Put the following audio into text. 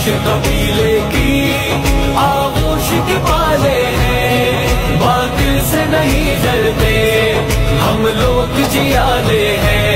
कबीले की आगोश के पाले हैं, बातिल से नहीं डरते हम लोग जियाले हैं।